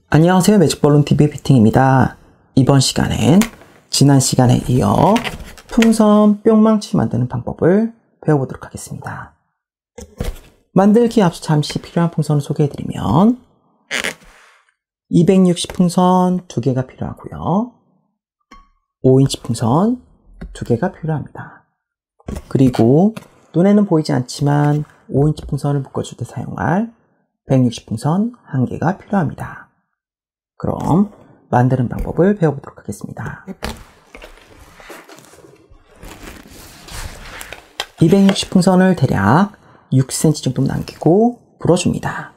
안녕하세요. 매직볼론TV 피팅입니다. 이번 시간엔 지난 시간에 이어 풍선 뿅망치 만드는 방법을 배워보도록 하겠습니다. 만들기에 앞서 잠시 필요한 풍선을 소개해드리면 260 풍선 2개가 필요하고요. 5인치 풍선 2개가 필요합니다. 그리고 눈에는 보이지 않지만 5인치 풍선을 묶어줄 때 사용할 160 풍선 1개가 필요합니다. 그럼 만드는 방법을 배워보도록 하겠습니다. 260 풍선을 대략 6cm 정도 남기고 불어줍니다.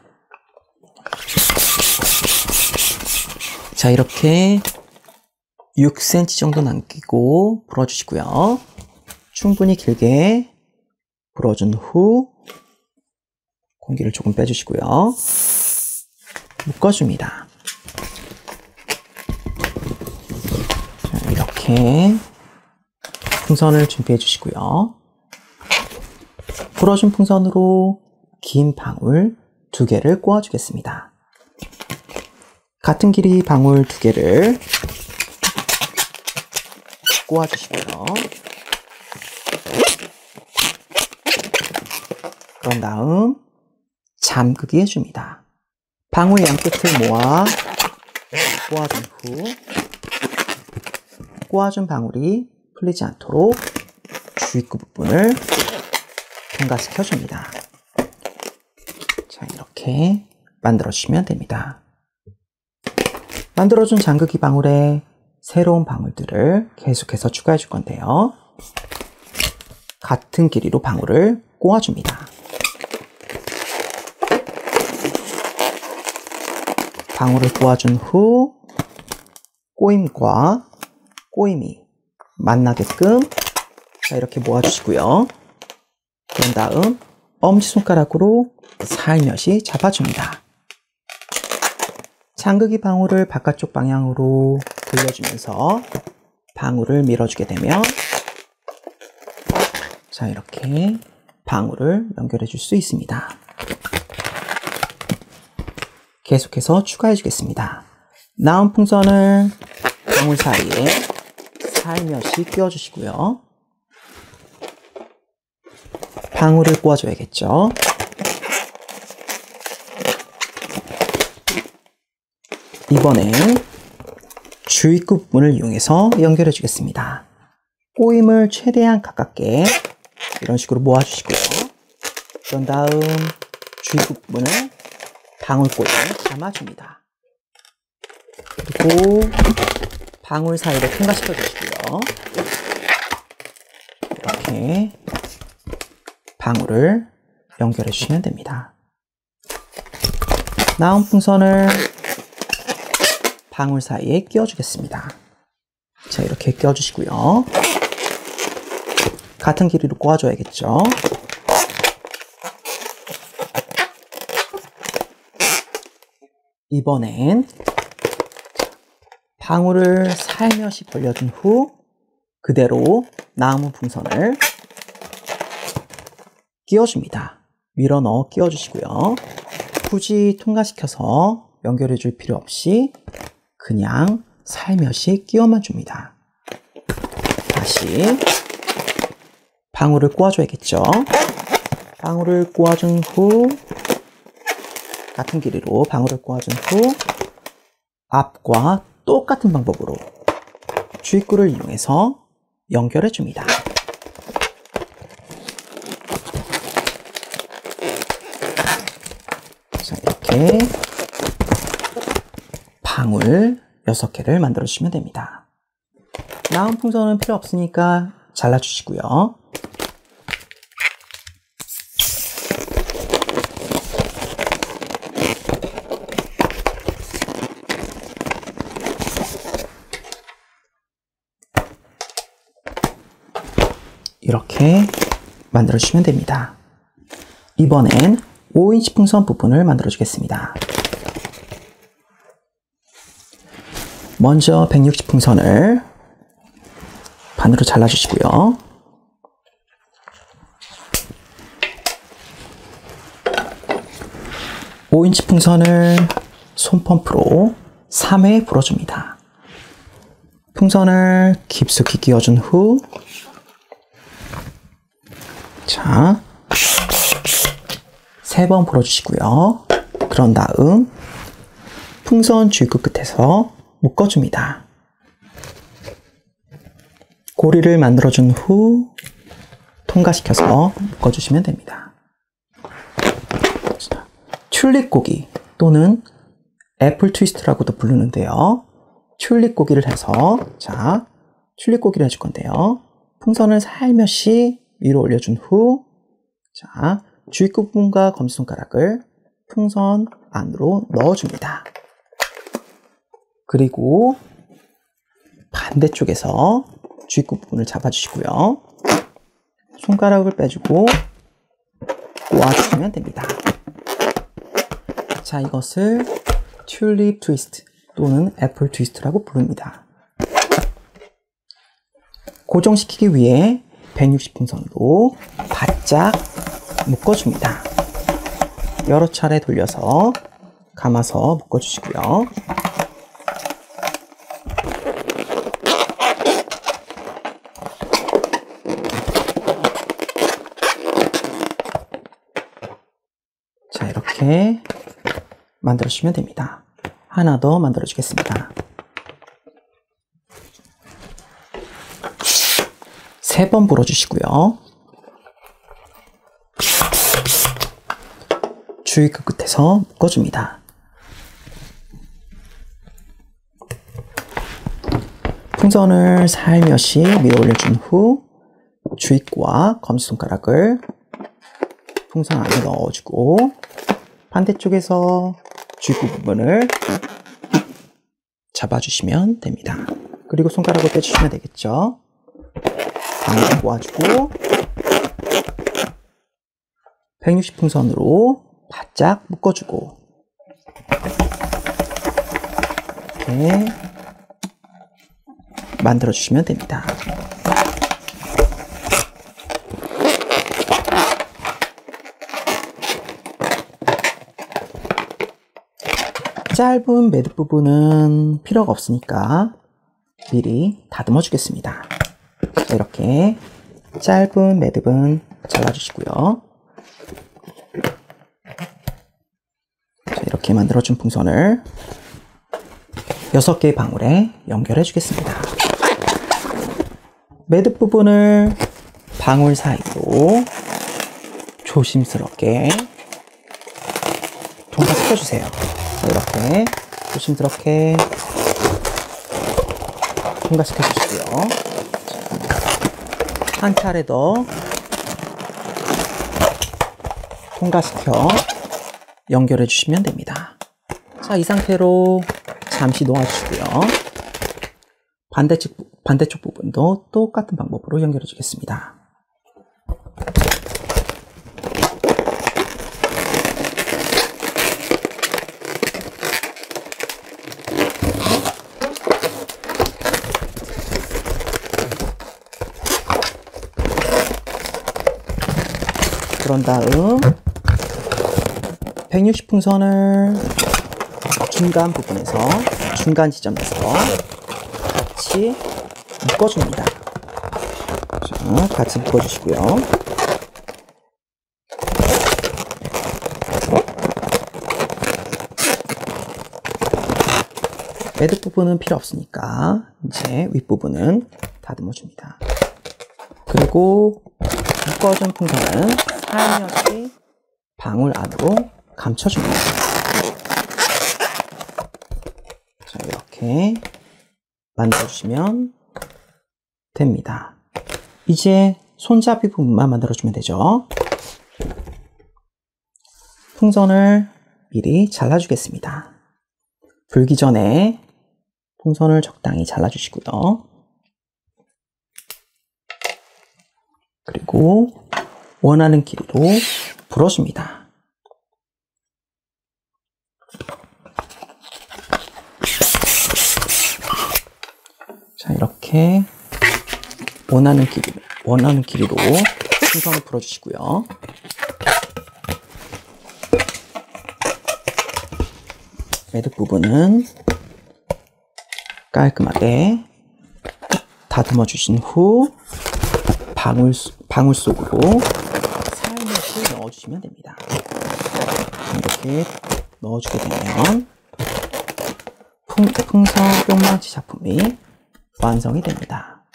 자, 이렇게 6cm 정도 남기고 불어주시고요. 충분히 길게 불어준 후 공기를 조금 빼주시고요. 묶어줍니다. 자, 이렇게 풍선을 준비해 주시고요. 불어준 풍선으로 긴 방울 2개를 꼬아주겠습니다. 같은 길이 방울 2개를 꼬아주시고요. 그런 다음 잠그기 해줍니다. 방울 양끝을 모아 꼬아준 후 꼬아준 방울이 풀리지 않도록 주입구 부분을 통과시켜줍니다. 자, 이렇게 만들어주시면 됩니다. 만들어준 잠그기 방울에 새로운 방울들을 계속해서 추가해 줄 건데요. 같은 길이로 방울을 꼬아줍니다. 방울을 꼬아준 후 꼬임과 꼬임이 만나게끔 자, 이렇게 모아주시고요. 그런 다음 엄지손가락으로 살며시 잡아줍니다. 잠그기 방울을 바깥쪽 방향으로 돌려주면서 방울을 밀어주게 되면 자, 이렇게 방울을 연결해 줄 수 있습니다. 계속해서 추가해 주겠습니다. 나온 풍선을 방울 사이에 살며시 끼워 주시고요. 방울을 꼬아줘야겠죠. 이번엔 주입구 부분을 이용해서 연결해 주겠습니다. 꼬임을 최대한 가깝게 이런 식으로 모아주시고요. 그런 다음 주입구 부분을 방울 꼬임을 감아줍니다. 그리고 방울 사이를 통과시켜 주시고요. 이렇게 방울을 연결해 주시면 됩니다. 나온 풍선을 방울 사이에 끼워 주겠습니다. 자, 이렇게 끼워 주시고요. 같은 길이로 꼬아줘야겠죠. 이번엔 방울을 살며시 벌려준 후 그대로 남은 풍선을 끼워줍니다. 밀어 넣어 끼워주시고요. 굳이 통과시켜서 연결해 줄 필요 없이 그냥 살며시 끼워만 줍니다. 다시 방울을 꼬아줘야겠죠. 방울을 꼬아준 후 같은 길이로 방울을 꼬아준 후 앞과 똑같은 방법으로 주입구를 이용해서 연결해 줍니다. 자, 이렇게 방울 6개를 만들어 주시면 됩니다. 나온 풍선은 필요 없으니까 잘라 주시고요. 이렇게 만들어 주시면 됩니다. 이번엔 5인치 풍선 부분을 만들어 주겠습니다. 먼저 160 풍선을 반으로 잘라 주시고요. (5인치) 풍선을 손펌프로 3회 불어줍니다. 풍선을 깊숙이 끼워준 후, 자, 3번 불어주시고요. 그런 다음 풍선 주입구 끝에서 묶어줍니다. 고리를 만들어준 후 통과시켜서 묶어주시면 됩니다. 자, 튤립 고기 또는 애플 트위스트라고도 부르는데요. 튤립 고기를 해서, 자, 튤립 고기를 해줄 건데요. 풍선을 살며시 위로 올려준 후, 자, 주입구 부분과 검지손가락을 풍선 안으로 넣어줍니다. 그리고 반대쪽에서 주입구 부분을 잡아주시고요. 손가락을 빼주고 꼬아주시면 됩니다. 자, 이것을 튤립 트위스트 또는 애플 트위스트라고 부릅니다. 고정시키기 위해 160풍선으로 바짝 묶어줍니다. 여러 차례 돌려서 감아서 묶어주시고요. 자, 이렇게 만들어주시면 됩니다. 하나 더 만들어주겠습니다. 3번 불어주시고요. 주입구 끝에서 묶어줍니다. 풍선을 살며시 위로 올려준 후 주입구와 검지손가락을 풍선 안에 넣어주고 반대쪽에서 주입구 부분을 잡아주시면 됩니다. 그리고 손가락을 빼주시면 되겠죠. 방울을 꼬아주고 160풍선으로 바짝 묶어주고 이렇게 만들어주시면 됩니다. 짧은 매듭 부분은 필요가 없으니까 미리 다듬어 주겠습니다. 이렇게 짧은 매듭은 잘라주시고요. 자, 이렇게 만들어준 풍선을 6개의 방울에 연결해 주겠습니다. 매듭 부분을 방울 사이로 조심스럽게 통과시켜 주세요. 이렇게 조심스럽게 통과시켜 주시고요. 한 차례 더 통과시켜 연결해 주시면 됩니다. 자, 이 상태로 잠시 놓아주시고요. 반대쪽 부분도 똑같은 방법으로 연결해 주겠습니다. 그런 다음 160풍선을 중간 부분에서 중간 지점에서 같이 묶어줍니다. 자, 같이 묶어주시고요. 매듭 부분은 필요 없으니까 이제 윗부분은 다듬어 줍니다. 그리고 묶어준 풍선은 살며시 방울 안으로 감춰줍니다. 자, 이렇게 만들어주시면 됩니다. 이제 손잡이 부분만 만들어주면 되죠. 풍선을 미리 잘라주겠습니다. 불기 전에 풍선을 적당히 잘라주시고요. 그리고 원하는 길이로 불어줍니다. 자, 이렇게 원하는 길이로 풍선을 불어주시고요. 매듭 부분은 깔끔하게 다듬어 주신 후 방울 속으로 살며시 넣어주시면 됩니다. 이렇게 넣어주게 되면 풍선 뿅망치 작품이 완성이 됩니다.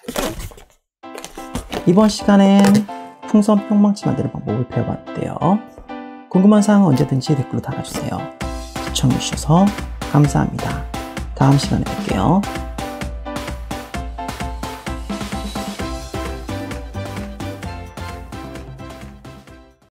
이번 시간엔 풍선 뿅망치 만드는 방법을 배워봤는데요. 궁금한 사항은 언제든지 댓글로 달아주세요. 시청해주셔서 감사합니다. 다음 시간에 뵐게요.